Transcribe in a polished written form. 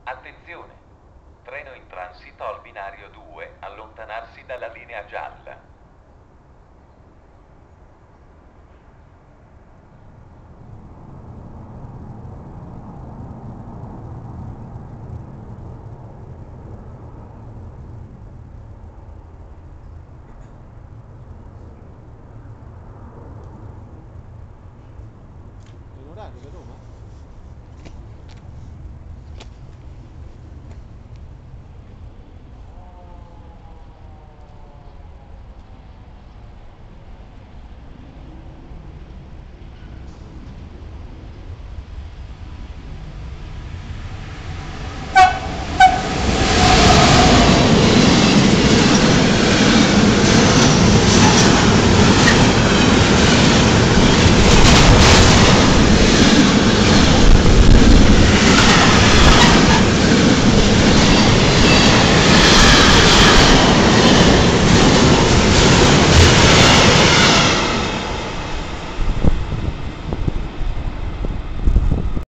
Attenzione! Treno in transito al binario 2, allontanarsi dalla linea gialla. È in orario da Roma?